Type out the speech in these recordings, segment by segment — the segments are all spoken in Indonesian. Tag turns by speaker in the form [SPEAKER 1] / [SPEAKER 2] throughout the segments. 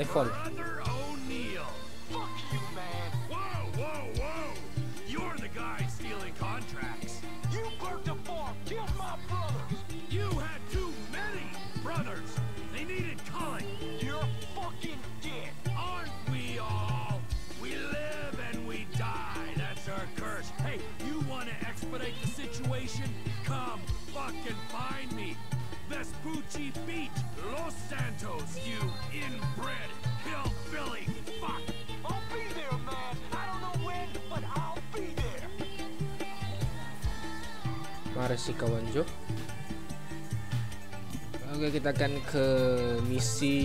[SPEAKER 1] fall.
[SPEAKER 2] Brother O'Neill. Fuck you, man. Whoa. You're the guy stealing contracts. You burnt the farm, killed my brothers. You had too many brothers. They needed Cullen. You're fucking dead. Aren't we all? We live and we die. That's our curse. Hey, you want to expedite the situation? Come fucking find me. Vespucci Beach, Los Santos, you inbred hillbilly fuck. I'll be there, man. I don't know when, but I'll be there.
[SPEAKER 1] Mari si kawan Jo. Oke, kita akan ke misi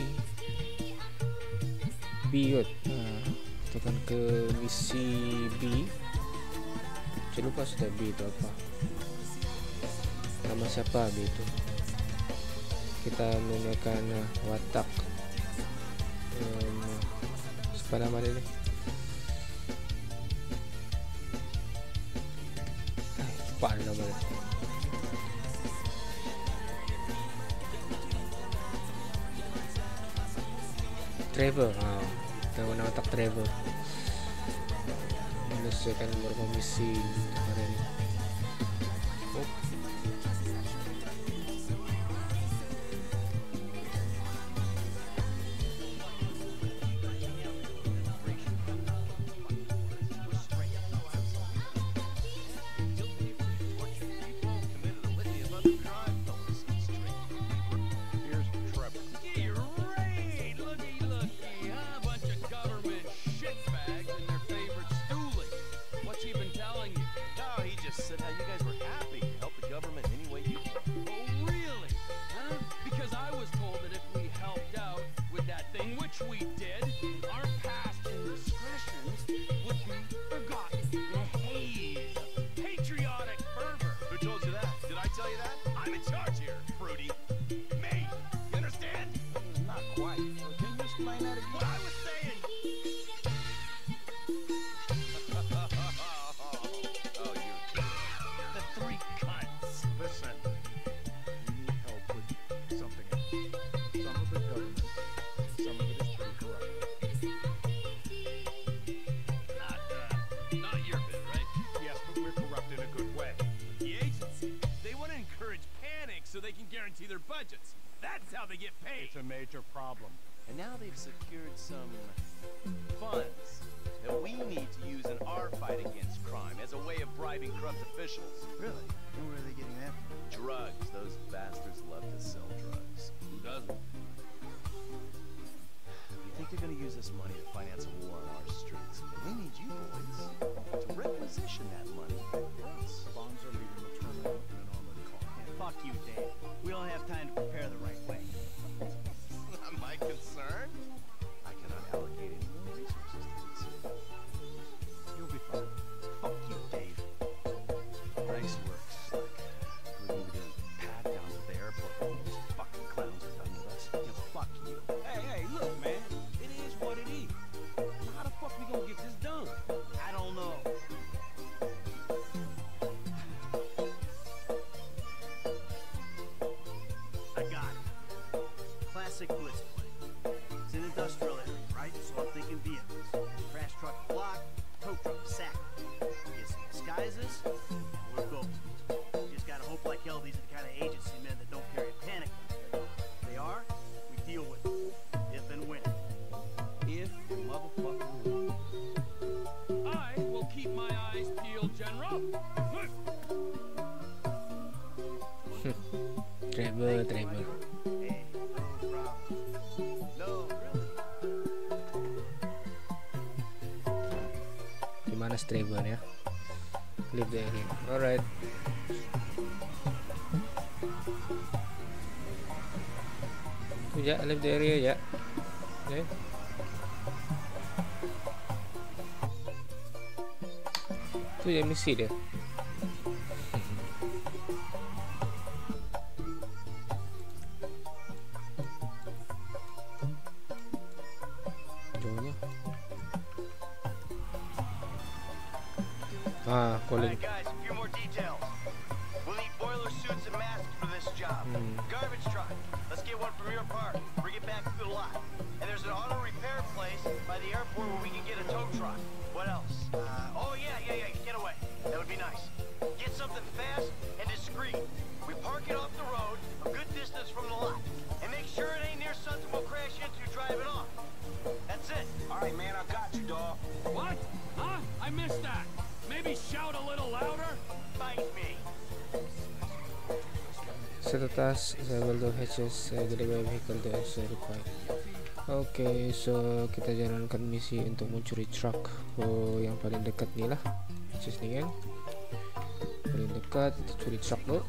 [SPEAKER 1] B. Kita akan ke misi B. Saya lupa sudah B itu apa. Nama siapa B itu? Kita menggunakan watak siapa nama dia ni? Lupa nama dia. Trevor. Kita guna watak Trevor. Menyelesaikan beberapa misi hari ini. Trevor. Gimana Trevor ya? Leave the area. Alright. Ya, leave the area ya. Okay. Itu ya misi dia.
[SPEAKER 3] Alright guys, a few more details. We'll need boiler suits and masks for this job. Garbage truck. Let's get one from your park. Bring it back to the lot. And there's an airport where we can get a tow truck. What else? Oh yeah, get away. That would be nice. Get something fast and discreet. We park it off the road, a good distance from the lot. And make sure it ain't near something we'll crash into driving off. That's it.
[SPEAKER 2] All right, man, I got you, dog. What? Huh? I missed that. Maybe shout a little louder?
[SPEAKER 3] Fight me.
[SPEAKER 1] Sa tatas, several door hatches, getaway vehicle doors required. Oke, so kita jalankan misi untuk mencuri truk yang paling dekat ni lah. Hatches ni kan paling dekat, kita curi truk dulu.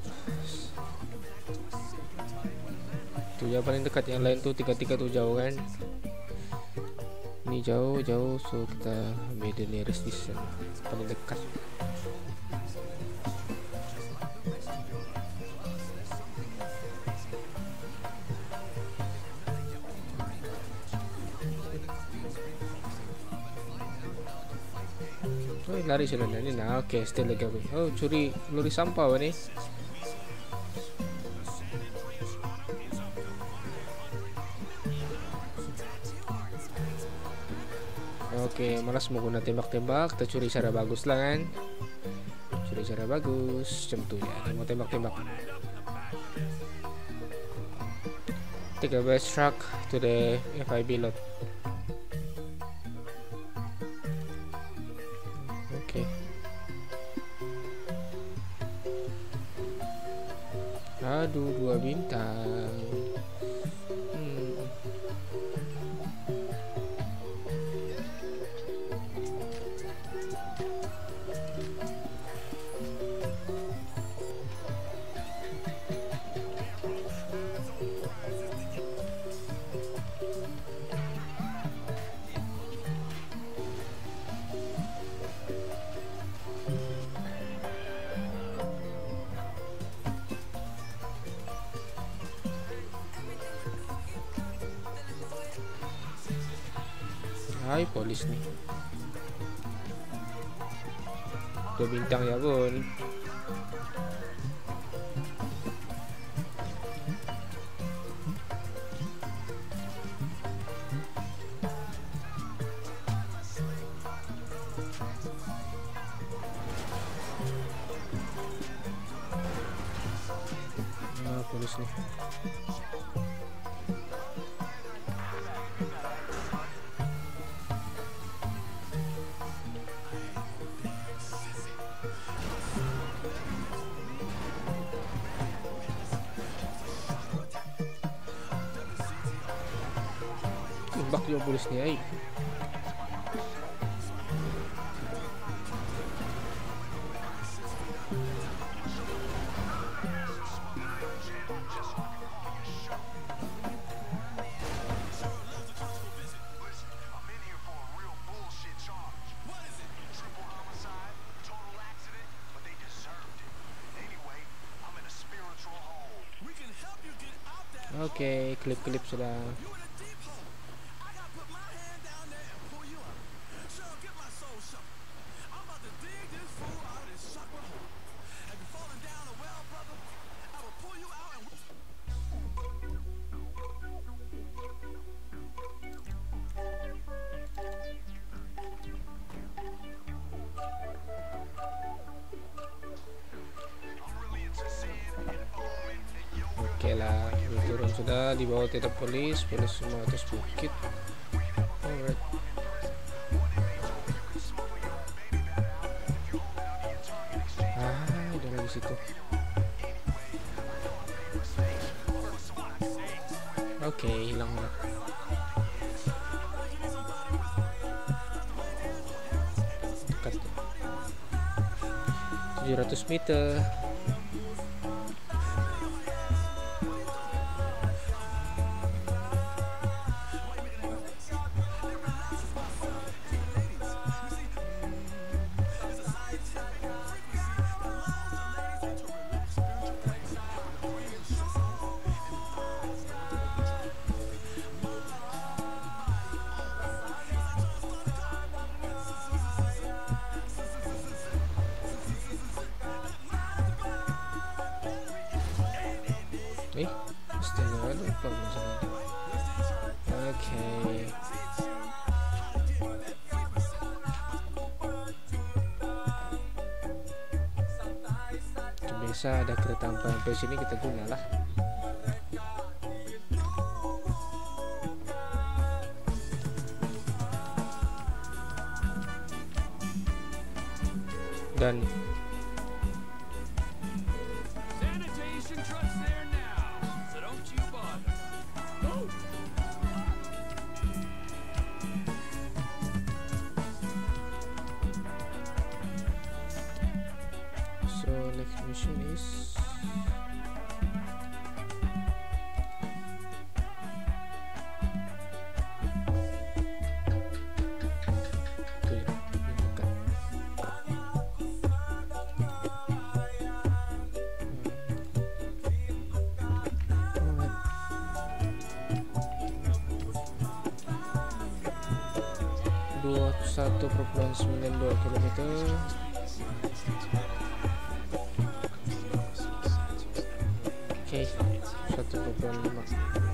[SPEAKER 1] Tu yang paling dekat, yang lain tu tiga-tiga tu jauh kan. Ni jauh, so kita ambil the nearest station paling dekat. Oh, lari sila na ni na. Okay, still lagi away. Oh, curi lori sampah apa ni? Okay, malas mau guna tembak-tembak. Kita curi cara bagus lah kan. Curi cara bagus. Macam tu ya. Dia mau tembak-tembak. Take a best truck to the FIB lot. Okay. Aduh, 2 bintang. Hai, polis ni 2 bintang ya pun. Polis ni tembak juga polis ni ay. Okay, klip-klip sudah. Oke lah, turun sudah di bawah tidak polis semua atas bukit. Alright. Udah lagi situ. Oke, hilang lah. Dekat 700 meter. Astaga, lupa gue sama. Oke. biasa ada kereta sampai sini kita gunalah. Dan
[SPEAKER 2] Sanitation truck's there now, so don't you bother. Oh.
[SPEAKER 1] so next mission is tuh ya, ini dekat. Alright. 21,92 km. Oke, 1,5.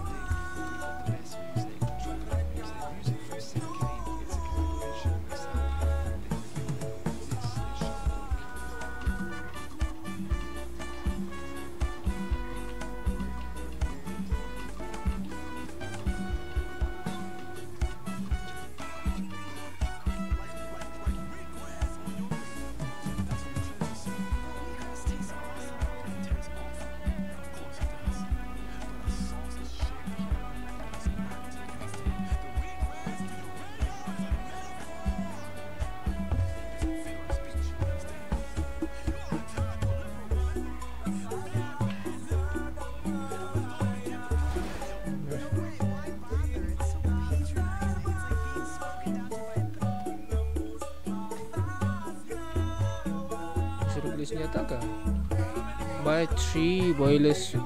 [SPEAKER 1] Suruh beli senjata kah? Buy 3 boiler suit.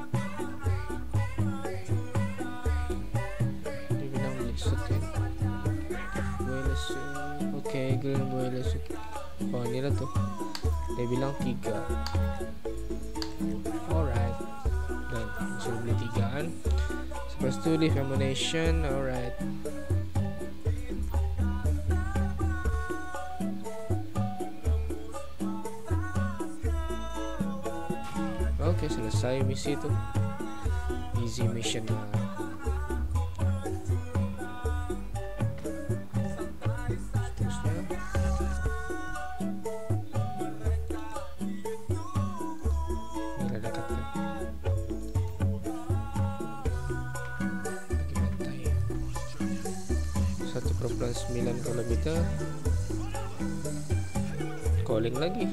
[SPEAKER 1] Dia bilang beli satu ya. Boiler suit. Okay, girl boiler suit. Oh ni lah tu. Dia bilang 3. Alright. Dan suruh beli 3 kan. Lepas tu leaf ammunition. Alright. Oke, selesai misi itu. Easy mission lah. Seterusnya ini ada dekat kan? Lagi bantai 1,9 km. Calling lagi.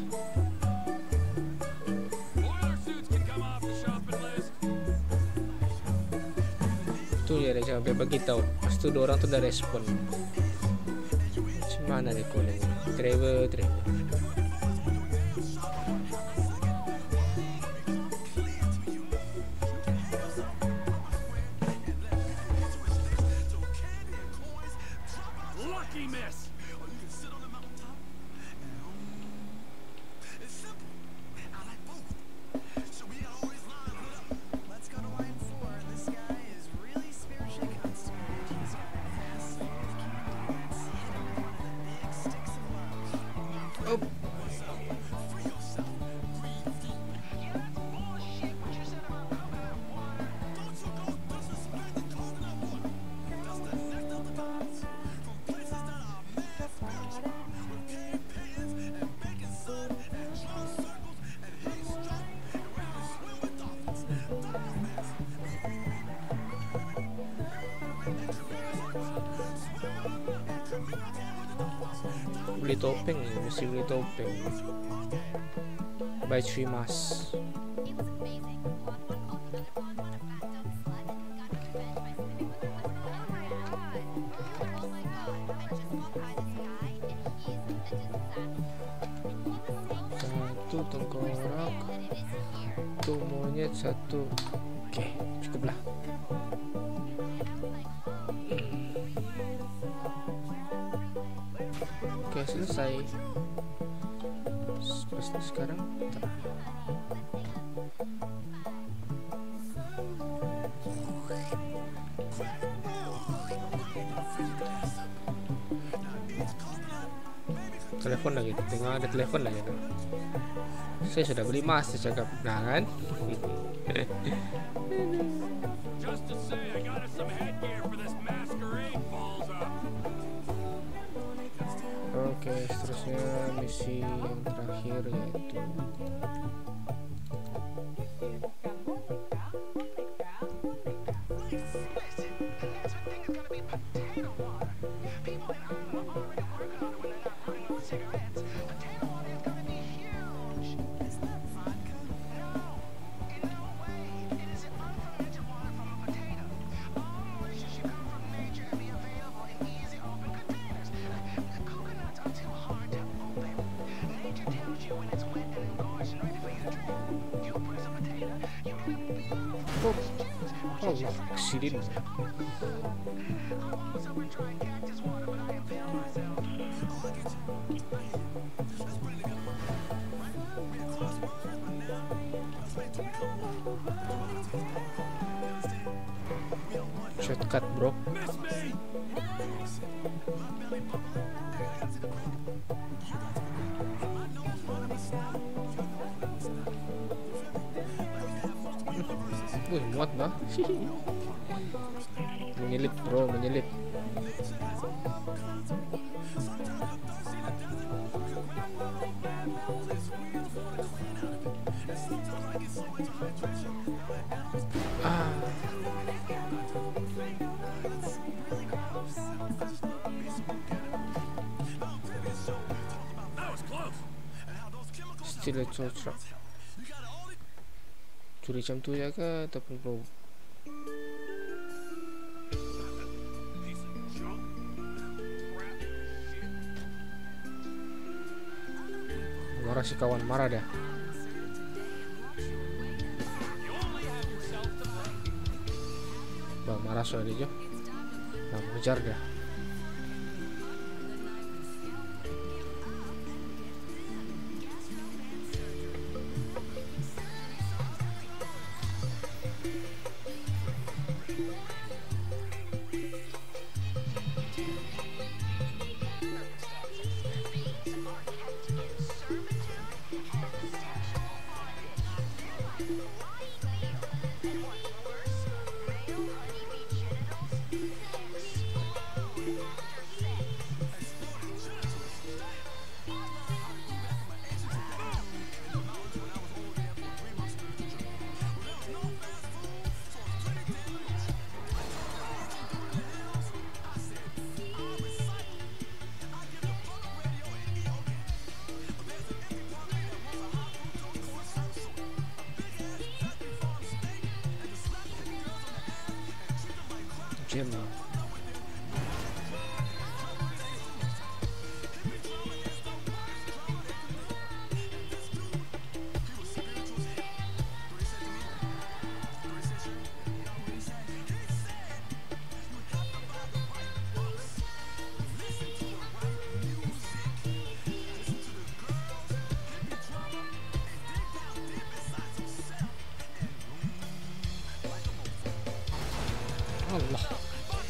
[SPEAKER 1] Tu dia dah sampai bagi tahu. Lepas tu orang tu dah respon. Macam mana dia calling? Driver.
[SPEAKER 2] Lucky miss.
[SPEAKER 1] Oh. Beli topeng, mesti beli topeng. Buy 3 mask. Satu tengkorak, satu monyet, satu. Oke, cukuplah. Oke, selesai. Sekarang telepon telepon lah gitu, tengok ada telepon lah gitu. Saya sudah beli emas, saya cakap, nah kan.
[SPEAKER 2] Just to say, I got us some headgear for this masquerade balls up.
[SPEAKER 1] Oke, seterusnya misi yang terakhir yaitu Allah, kesini. Shortcut, bro. Wih, muat bah. Menyelip, bro, menyelip. Still a tow truck. Curi jam tu ya ke ataupun bro? Marah si kawan, marah dah. Bah, marah soal dia. Nah, mengejar dah. Gem. Allah.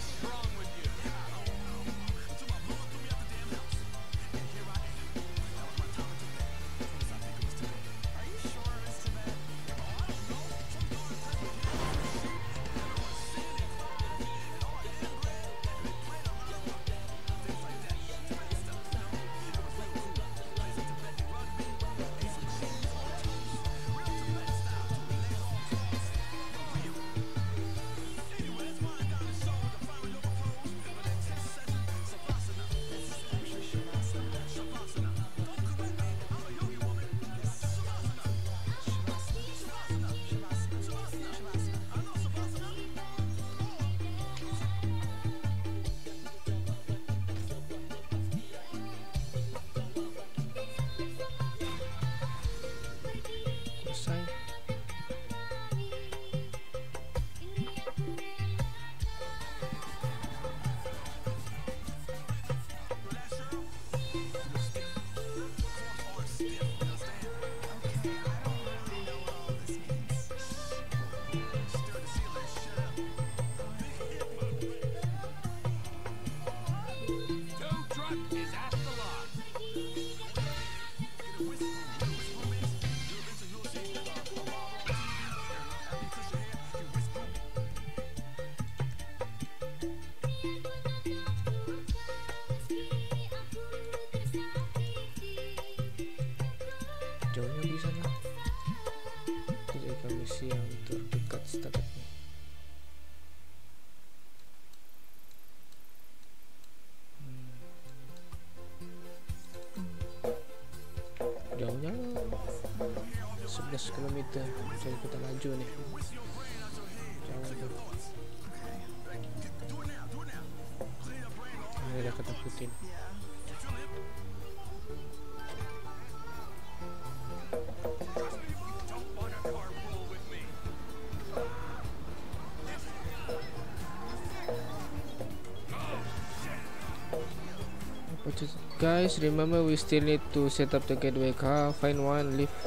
[SPEAKER 1] jauhnya di sana. Jadi misi yang terdekat setakat ini. Jauhnya 11 km. Jadi kita laju nih. Jauh tuh. Ini udah ketakutin. Guys, remember we still need to set up the gateway car. Find one, leave.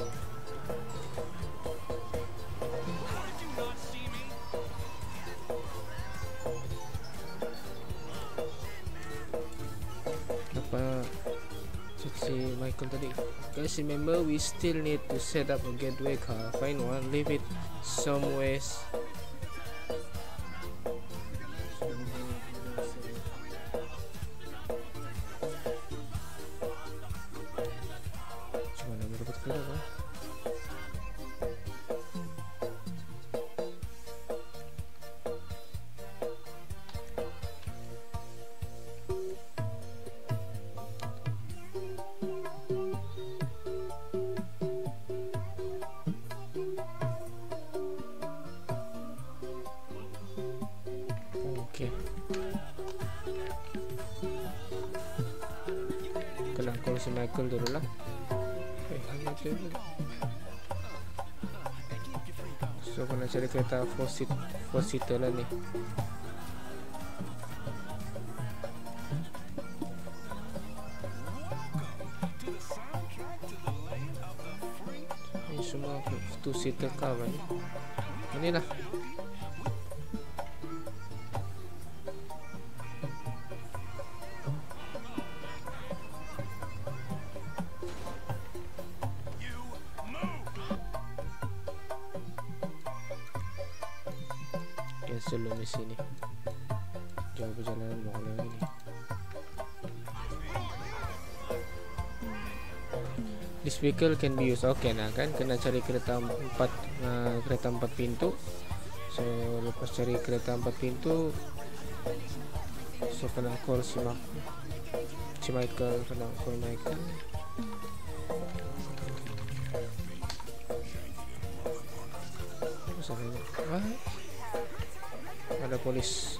[SPEAKER 1] Apa si Michael tadi? Guys, remember we still need to set up a gateway car. Find one, leave it somewhere. Kena call si Michael dulu lah. So kena cari kereta 4-seater lah nih. Ini semua 2-seater car kan. Inilah. Cancel lo misi ni. Jauh perjalanan mau lagi ni. This vehicle can be used. Okay nah kan kena cari kereta 4 pintu. So lepas cari kereta 4 pintu, so kena call si Michael, kena call Michael. Ada polis.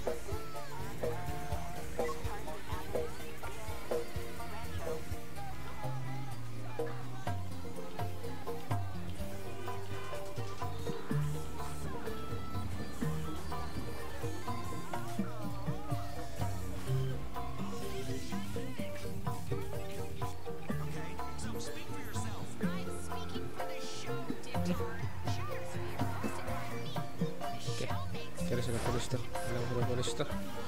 [SPEAKER 1] Terus ada polis tuh, ada polis tuh.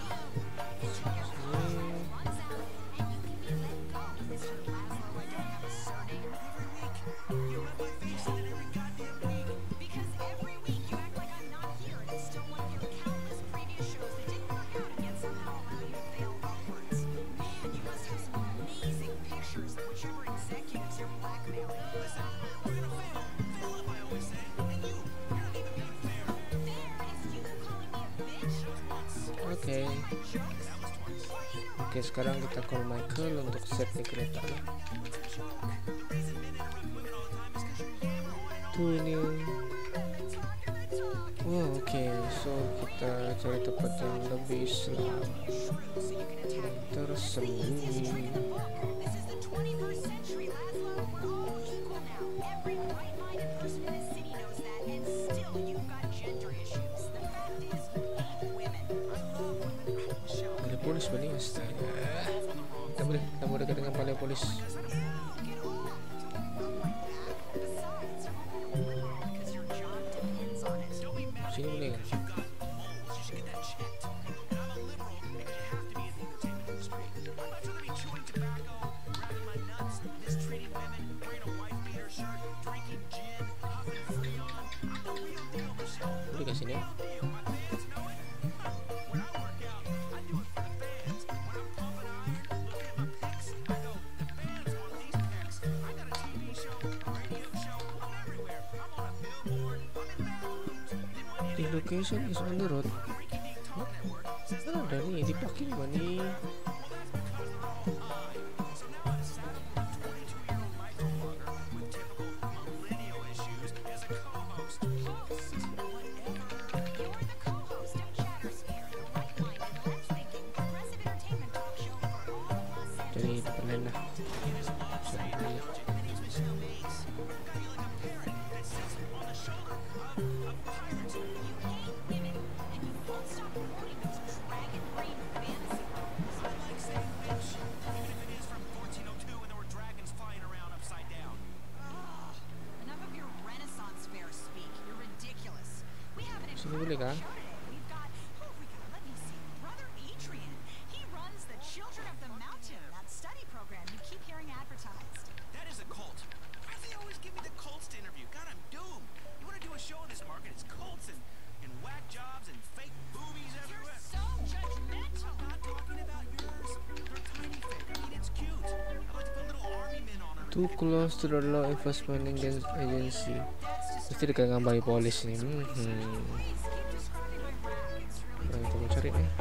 [SPEAKER 1] Oke, sekarang kita call Michael untuk set nih kereta. Tuh ini. Oh, oke. So kita cari tempat yang lebih Islam, tersembunyi. Polis balik astaga. Kita boleh dekat dengan balai polis. Sini boleh kan? Boleh kat sini ya? location is on the road. Ada nih dipakai mana nih? Jadi pernah lah. Sini boleh kah? Too close to the law enforcement agency. Pasti dekat dengan Bali Polis nih. Nah, kita mau cari nih.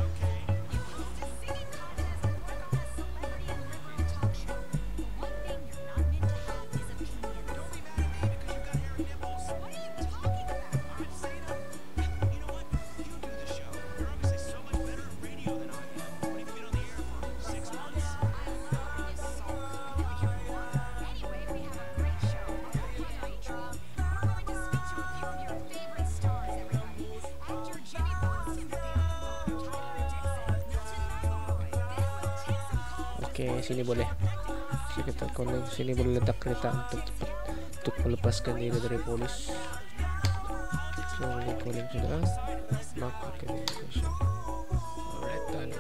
[SPEAKER 1] Oke, sini boleh. Kita kalau sini boleh letak kereta untuk cepat untuk melepaskan diri dari polis. So, calling sudah. Maka kita bisa. Alright, done.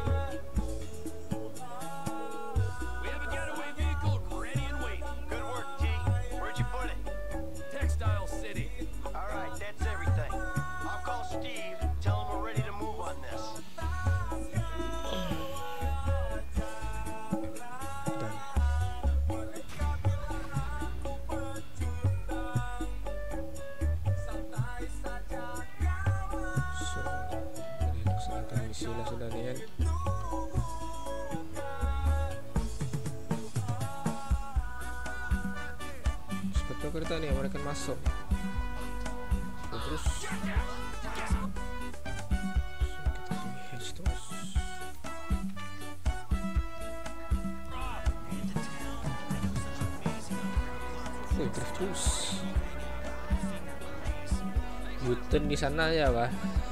[SPEAKER 2] We have a getaway vehicle ready and waiting.
[SPEAKER 3] Good work, T. Where'd you put it?
[SPEAKER 2] Textile City.
[SPEAKER 3] All right, that's everything. I'll call Steve, tell him we're ready to move on this.
[SPEAKER 1] Sila sudah nih kan. Seperti kereta nih mereka masuk. Terus kita hatch terus. Drift terus. U-turn di sana ya, Pak.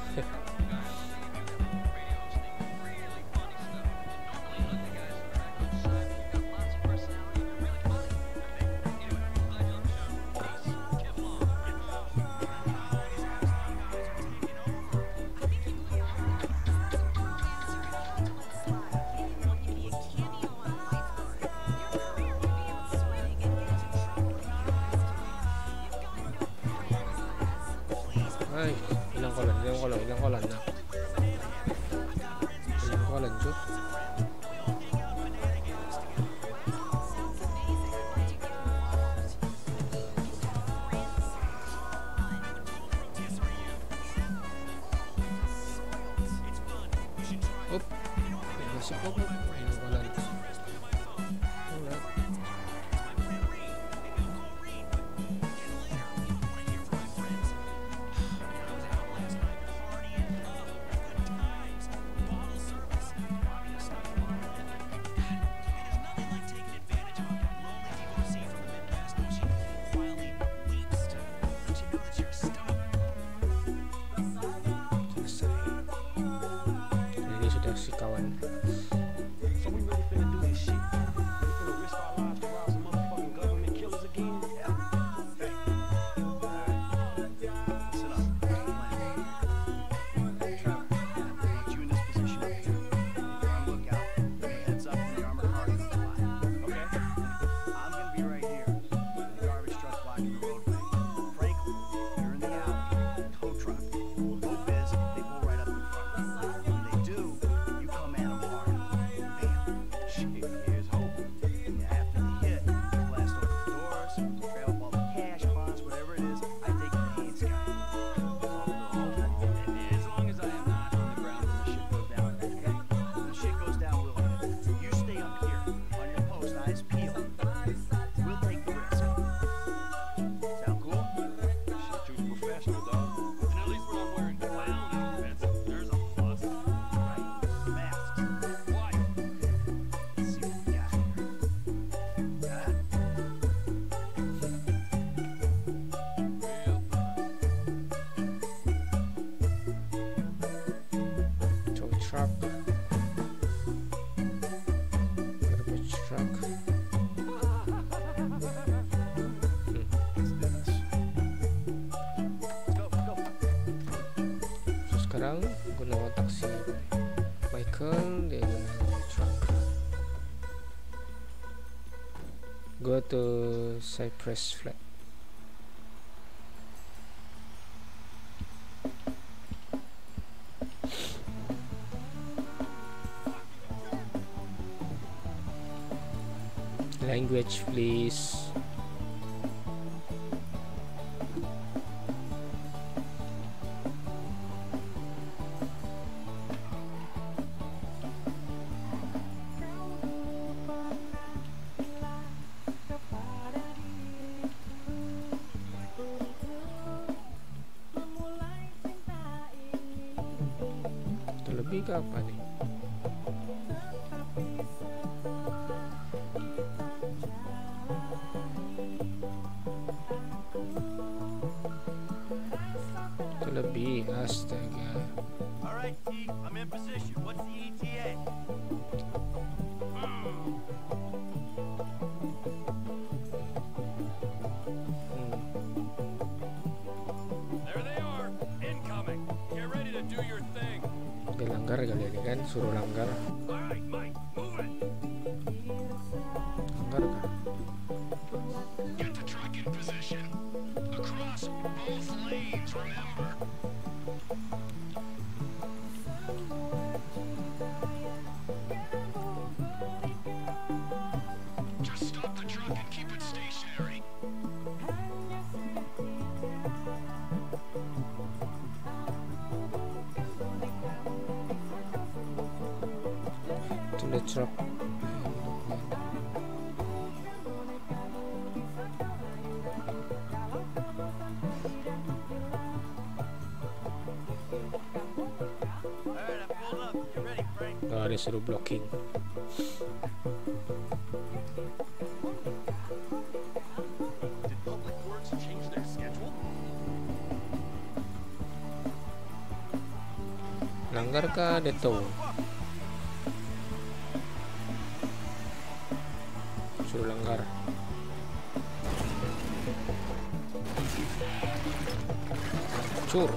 [SPEAKER 1] Ay, ilang kolan na. Ilang kolan, Joe. Oop, masuk po. Ilang kolan. Alright. Ini sudah si kawan.
[SPEAKER 4] So we really finna do this shit. We finna risk our lives to rob some motherfucking government killers again? Yeah. Hey. Sit up. Trevor, put you in this position up here. You're on lookout. Heads up when the armored car comes by. Okay? I'm gonna be right here. When the garbage truck blocking the roadway. Franklin, you're in the alley. Tow truck. No biz, they pull right up in front. When they do, you come animal.
[SPEAKER 1] truck. Garbage truck. So sekarang gue nawa taksi Michael, dia nawa truck. Go to Cypress Flat. Language, please. Terlebih ke apa nih? Terlebih, astaga.
[SPEAKER 3] All right, T, I'm in position. What's the ETA?
[SPEAKER 2] There they are, incoming. Get ready to do your thing.
[SPEAKER 1] Dia langgar kali ini kan, suruh langgar.
[SPEAKER 2] All right, Mike, move it.
[SPEAKER 1] Langgar kah?
[SPEAKER 2] Get the truck in position. Across both lanes, remember. Just stop the truck and keep it stationary.
[SPEAKER 1] To the truck.
[SPEAKER 3] All right, I pulled up. Get ready, Frank.
[SPEAKER 1] Oh, dia suruh blocking.
[SPEAKER 2] Did Public Works change their schedule?
[SPEAKER 1] Langgar kah dia tahu? Suruh langgar. Cur.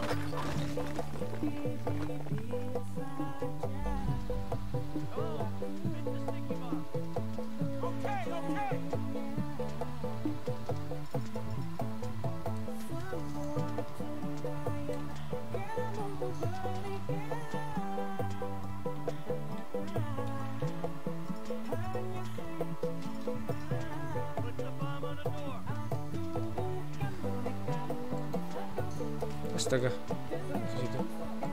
[SPEAKER 3] Okay, okay. Put the bomb on the door.
[SPEAKER 1] Astaga. Situ.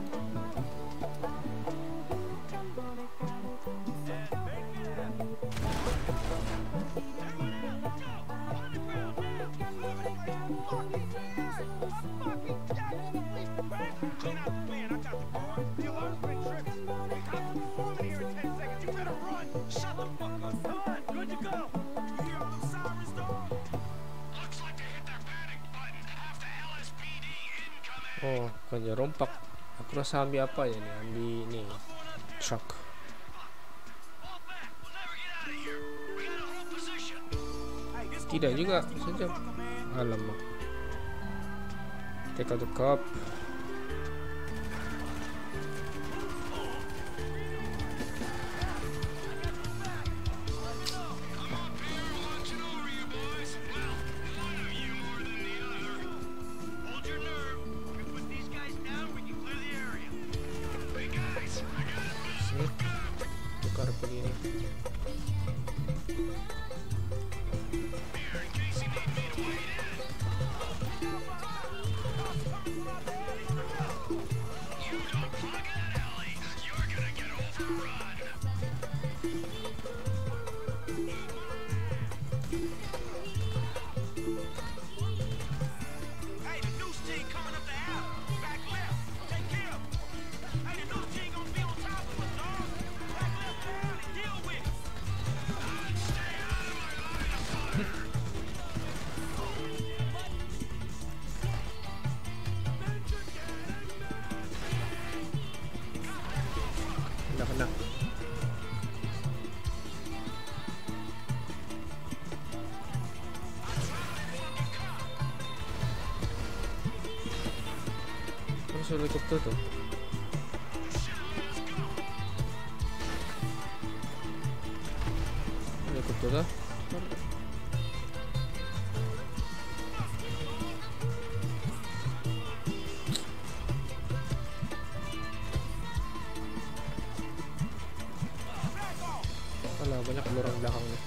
[SPEAKER 3] And make it happen. Everyone else, go! On the ground now! Move it, fucking fucking Frank, clean out the van. I got the car. The alarm's been tripped. We got the performing here in 10 seconds. You better run. Shut the fuck up. Come on, good to go. You hear all them sirens, dog?
[SPEAKER 2] Looks like they hit their panic button. Half the LSPD incoming.
[SPEAKER 1] Oh, bukannya rompak. Aku rasa ambil apa ya nih? Ambil ini truck.
[SPEAKER 2] Fall back. We'll never get out of here. We gotta hold position.
[SPEAKER 1] Tidak juga, sejam. Alamak. Take out the cop.
[SPEAKER 2] Come up here, watching over you boys. Well, one of you more than the other.
[SPEAKER 3] Hold your nerve. We put these guys down, we can clear the area.
[SPEAKER 2] Hey guys, I got a
[SPEAKER 1] Sini. Tukar begini.
[SPEAKER 2] beer in case you need me to wait in.
[SPEAKER 1] sa helicopter tu? Helicopter dah. Alah, banyak lorong belakang ni.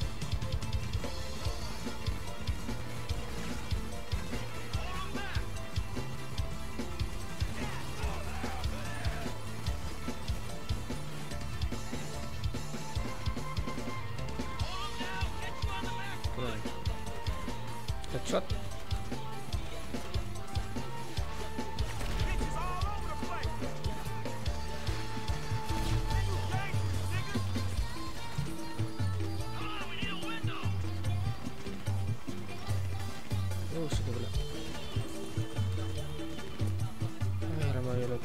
[SPEAKER 1] Headshot. Oh, sudah pula. Ay, ramai lagi.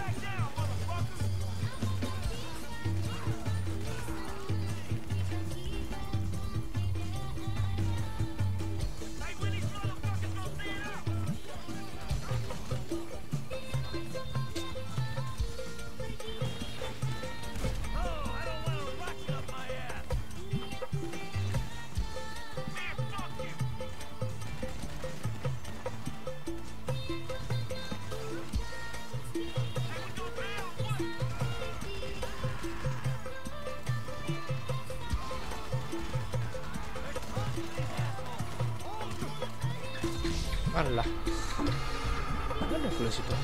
[SPEAKER 1] Alah, mana pula situ?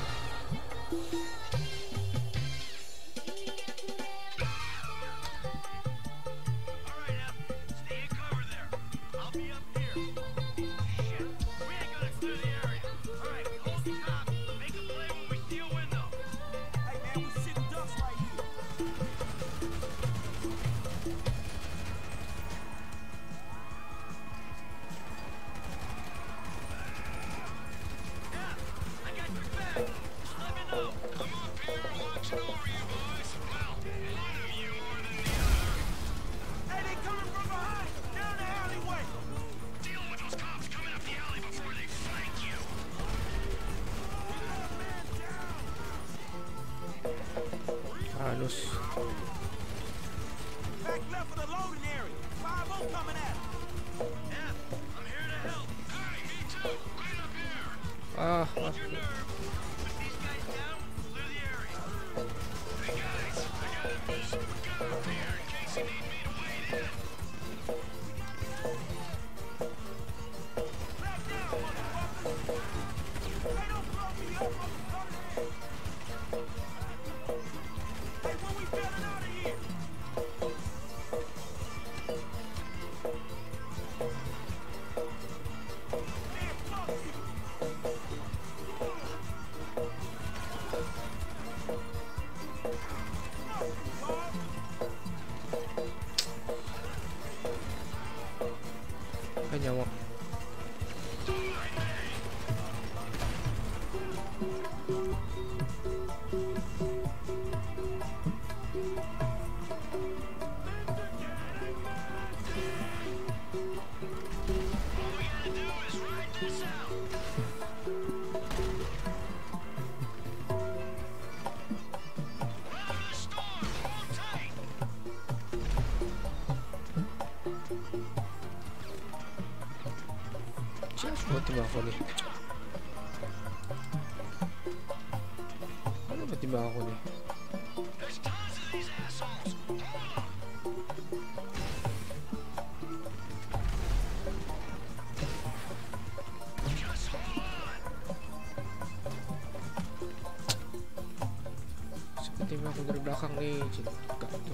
[SPEAKER 1] Halus.
[SPEAKER 2] Back left for the loading area. 5-0 coming at him. Yeah, I'm here to help. Hey, me too. Right up here. Hold your nerve. Put these guys down. Clear the area. Hey guys, I got a super gun up here in case you need me to wade in. Back down, motherfucker. Hey, don't blow me up, motherfucker. Hey, when we getting out of here? Man, fuck you.
[SPEAKER 1] Ay, nyawa. Buat timbang aku ni. Mana buat timbang aku ni? Siapa timbang aku dari belakang ni? Cekak tu.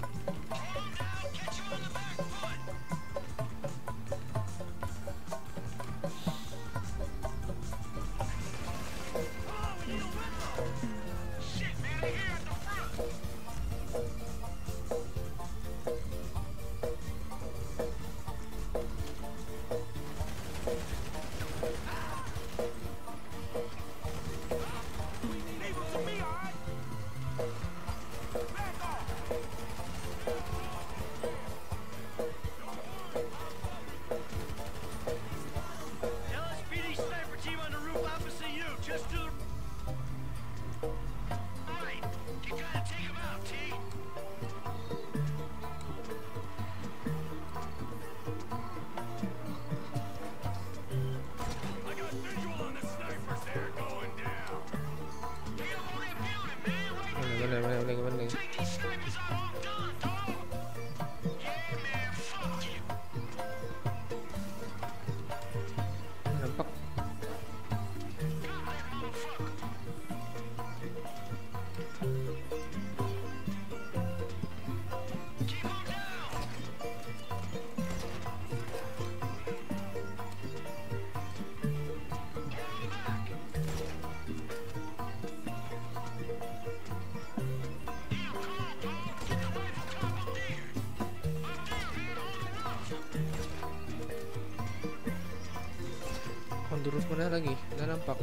[SPEAKER 1] On the roof mana lagi? Nggak nampak.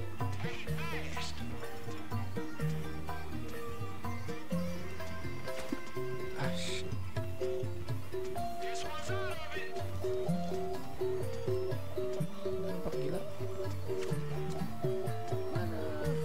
[SPEAKER 1] Ash. Nampak gila. Mana?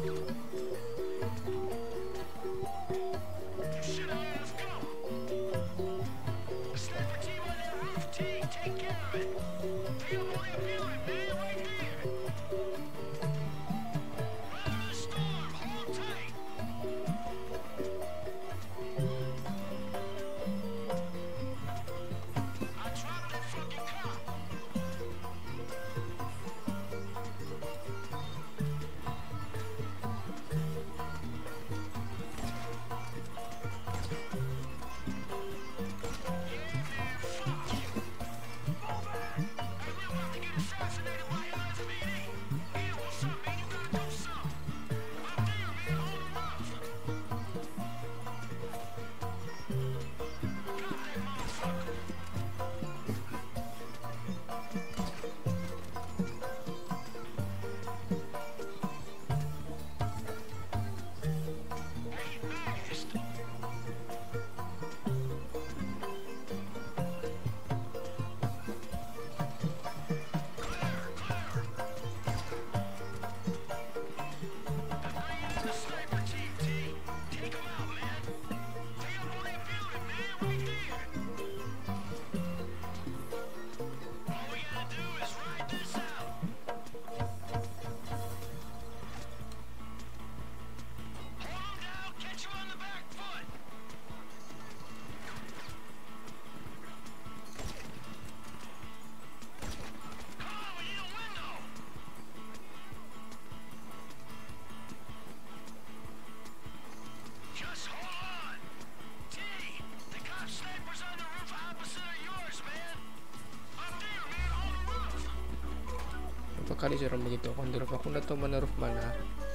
[SPEAKER 1] Berapa kali suruh begitu? On the roof, aku nggak tahu mana roof mana.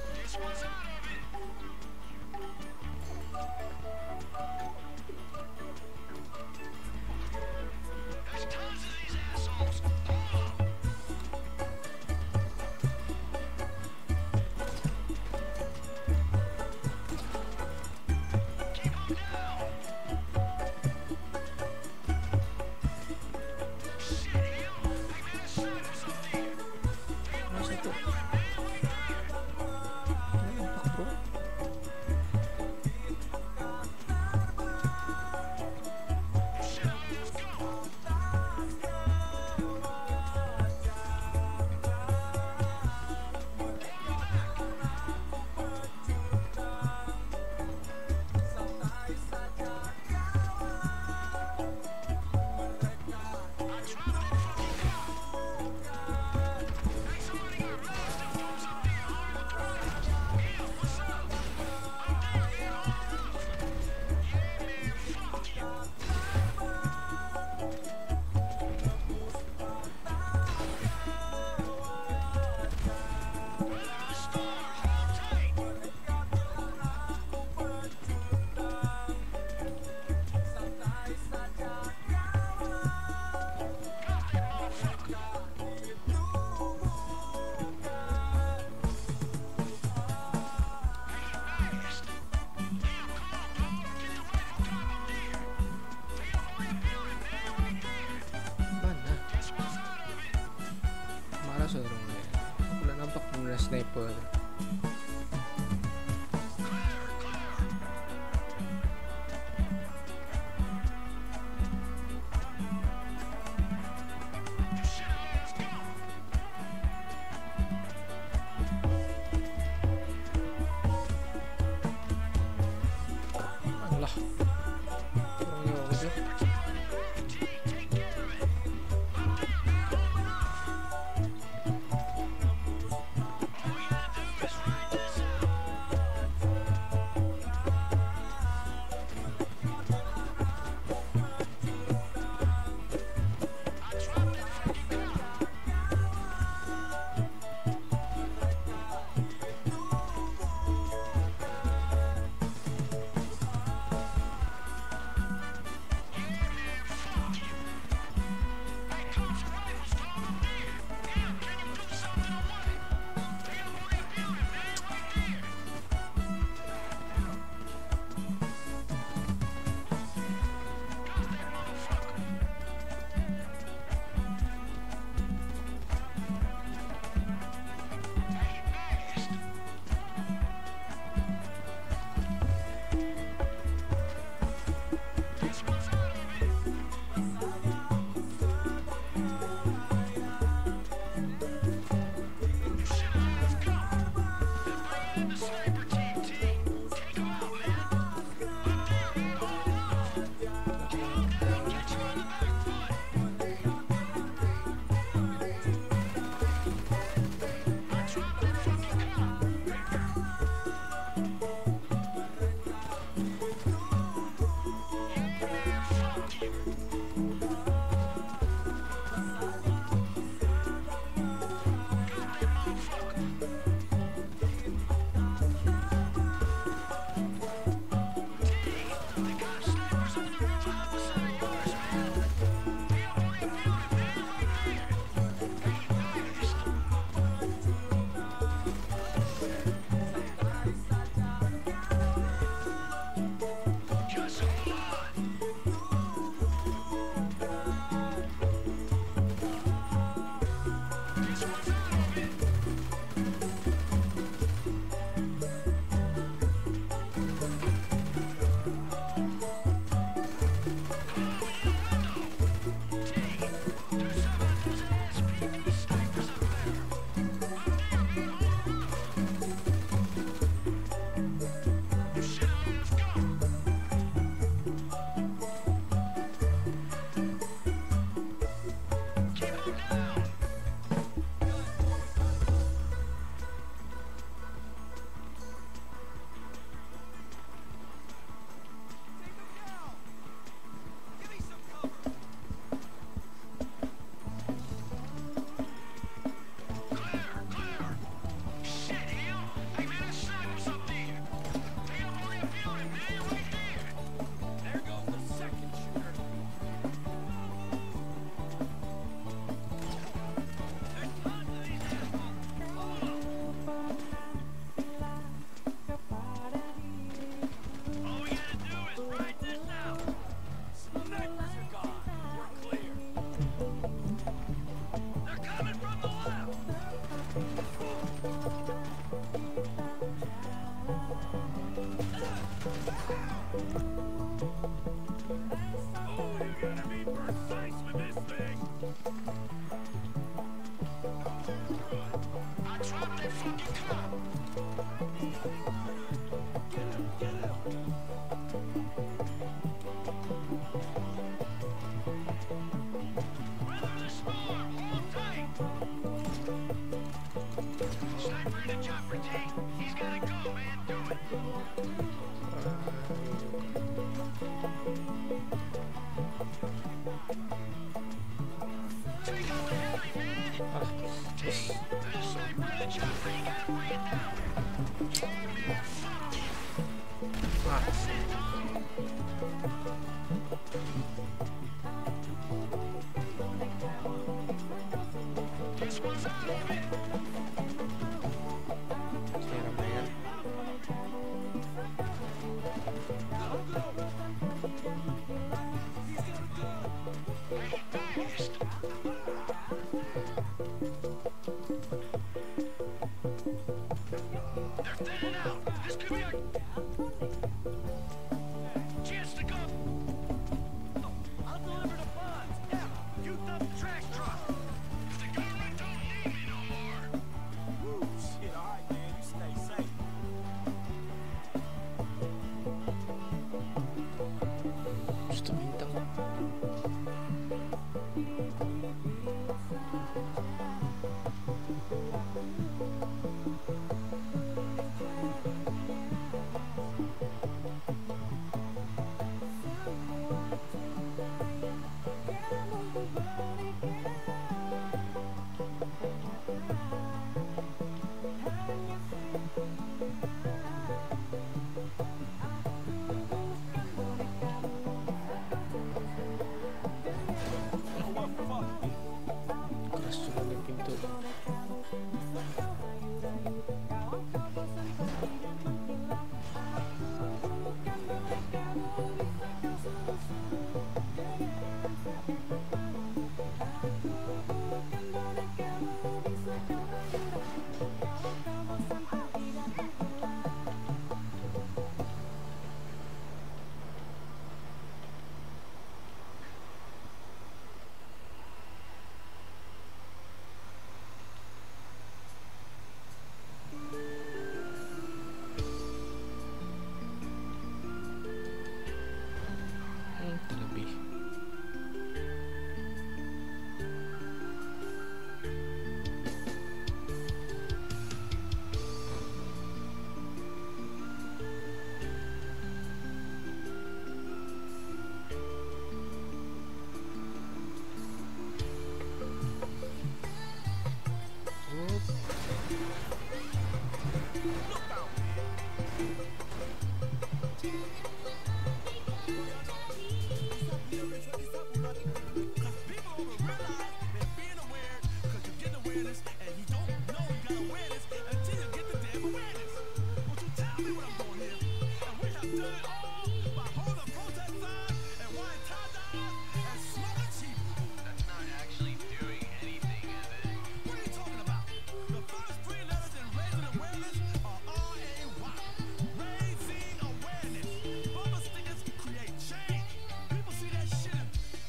[SPEAKER 1] Aku udah nampak bener sniper. Allah, kurang nyawa gitu. Keras juga nih pintu. Terlebih.
[SPEAKER 3] That's not actually doing anything, is it?
[SPEAKER 2] What are you talking about? The first three letters in raising awareness are R-A-Y. Raising awareness. Bumper stickers create change. People see that shit.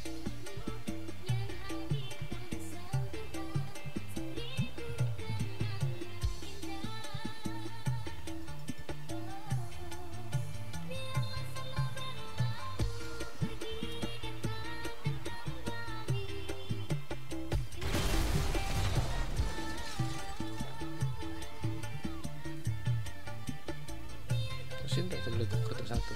[SPEAKER 1] Mesin tak terletak kertas satu.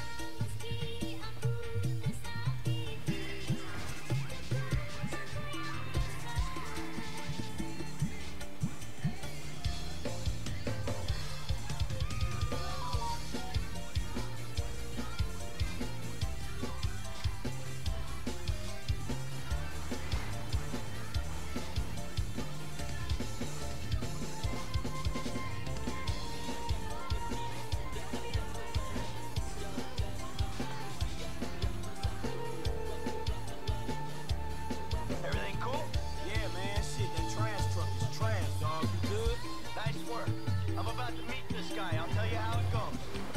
[SPEAKER 3] Everything cool?
[SPEAKER 4] Yeah, man, shit, that trash truck is trash, dog. You good?
[SPEAKER 3] Nice work. I'm about to meet this guy. I'll tell you how it goes.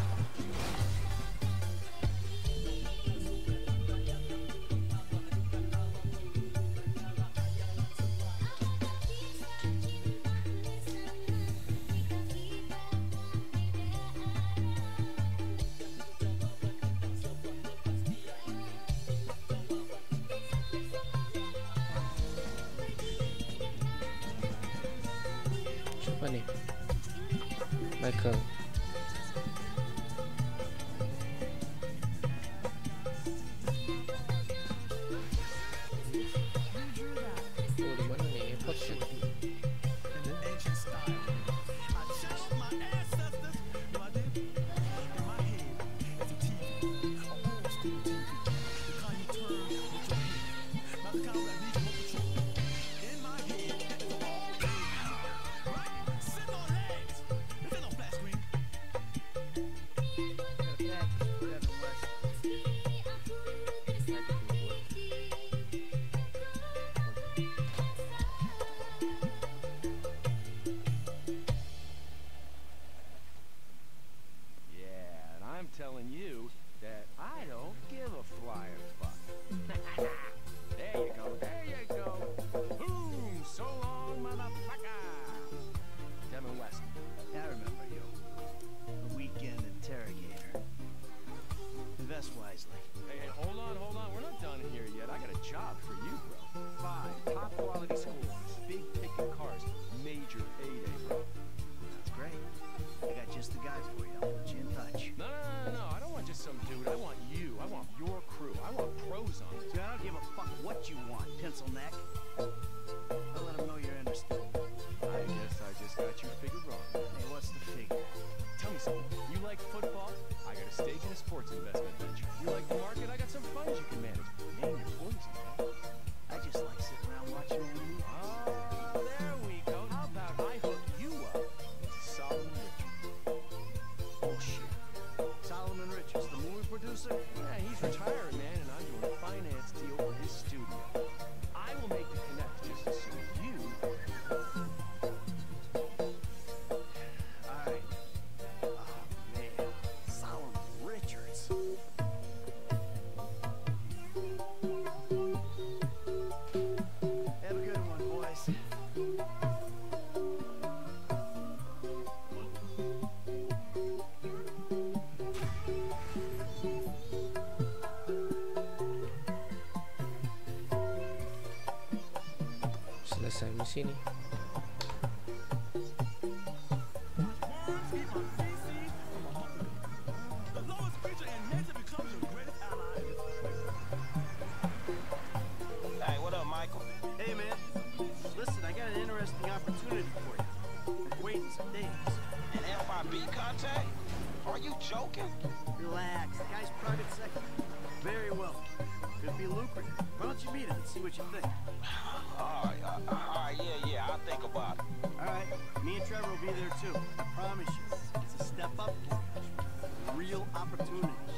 [SPEAKER 1] Siapa nih? Michael. Oh, di mana nih? Airport kan?
[SPEAKER 2] In the ancient style. I channeled my ancestors. No, I didn't. In my head, it's a TV. A old school TV. The kind you turn with your head. Not the kind that needs remote control. In my head, it's an old TV. Right? Sitting on legs. This ain't no flat screen.
[SPEAKER 1] di sini.
[SPEAKER 3] Hey, what up, Michael?
[SPEAKER 4] Hey, man. Listen, I got an interesting opportunity for you. Been waiting some days.
[SPEAKER 3] An FIB contact? Are you joking?
[SPEAKER 4] Relax. The guy's private sector. Very wealthy. Could be lucrative. Why don't you meet him and see what you think?
[SPEAKER 3] All right, yeah, I'll think about it.
[SPEAKER 4] All right. Me and Trevor will be there, too. I promise you. It's a step up for you. Real opportunity.